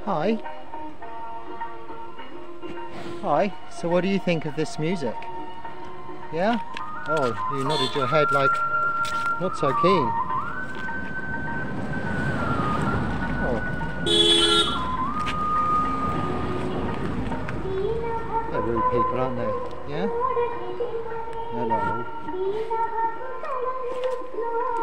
Hi. Hi. So what do you think of this music? Yeah? Oh, you nodded your head like not so keen. Oh. They're rude people, aren't they? Yeah? Hello.